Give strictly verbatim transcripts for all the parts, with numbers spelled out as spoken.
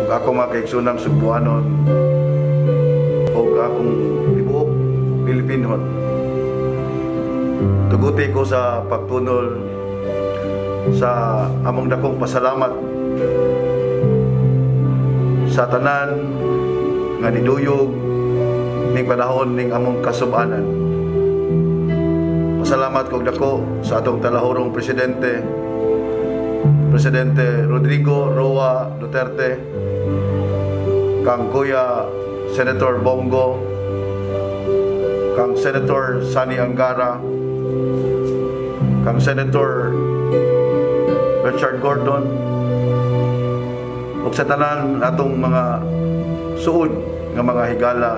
ug ako mga kaigsunan Cebuanon ug akong tibuok Pilipinon. Tuguti ko sa pagtunol sa among dakong pasalamat sa tanan nga niduyog ning panahon ning among kasub-anan. Pasalamat kog dako sa atong talahorong presidente Presidente Rodrigo Roa Duterte, kang Kuya Senator Bongo, kang Senator Sani Angara, kang Senator Richard Gordon, ug sa tanan atong mga suod nga mga higala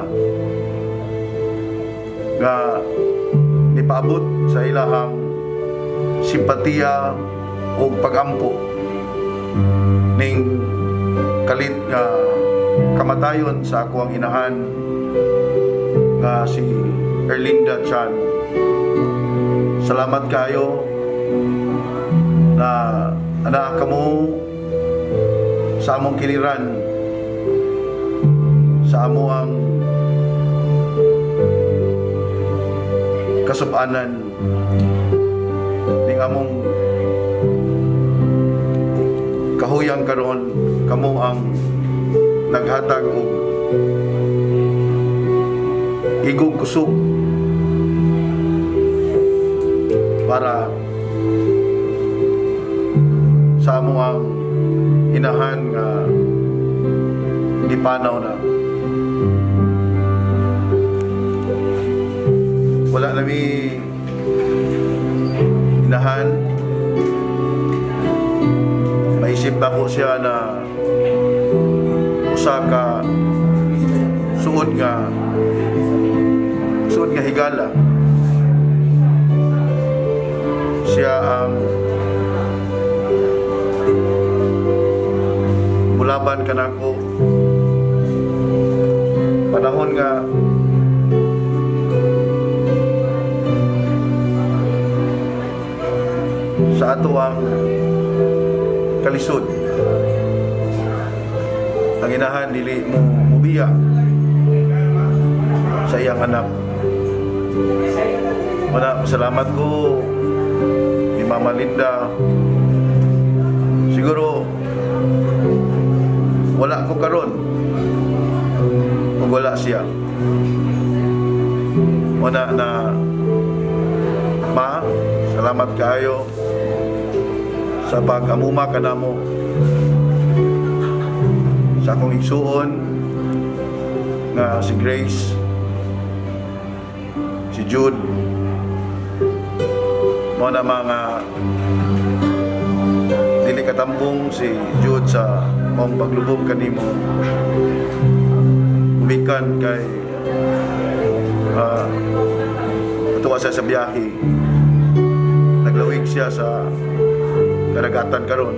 nga nipaabot sa ilahang simpatiya o pagampo ning kalit nga kamatayon sa ako ang inahan nga si Erlinda Chan. Salamat kayo na anak kamo sa among kiliran, sa amo ang kasub-anan ning among kahuyang karon. Kamo ang naghatag og igong kusog para sa amo ang inahan nga dipanaw na. Wala nami inahan, maisip na ko siya na usa ka suod nga suod nga higala. Siya ang mulaban kanako panahon nga sa ato ang kalisod. Ang inahan dili mo mubiya sa iyang anak. Muna, salamat ko ni Mama Linda. Siguro wala ko karon kung wala siya. Muna na Ma, salamat kayo sa pag-amuma ka na mo sa akong igsuon nga si Grace, si Jude, mo na mga dili katambong si Jude sa mong paglubog kanimo umikan kay uh, atuwa siya sa biyahe, naglawig siya sa karagatan karon.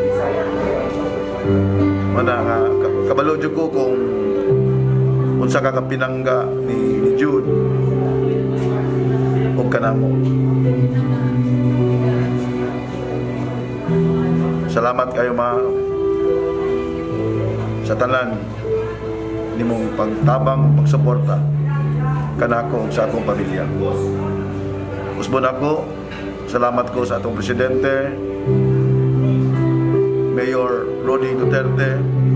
Mana nga kabalo jud ko kung unsa ka kapinangga ni, ni Jude o kanamo. Salamat kayo ma sa tanan nimong pagtabang pagsuporta kanako sa akong pamilya. Usbon ako, salamat ko sa atong presidente Mayor Rodi Duterte,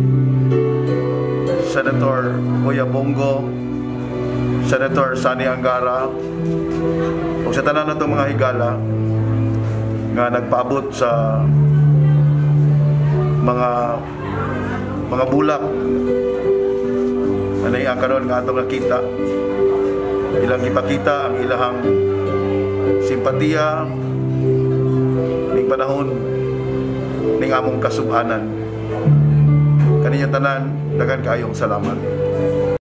Senator Kuya Bongo, Senator Sani Angara, o sa tanan natong mga higala nga nagpaabot sa mga mga bulak na naiang karon nga atong nakita. Ilang ipakita ang ilahang simpatiya ning panahon ning among kasub-anan. Kaninyong tanan, daghang kaayong salamat.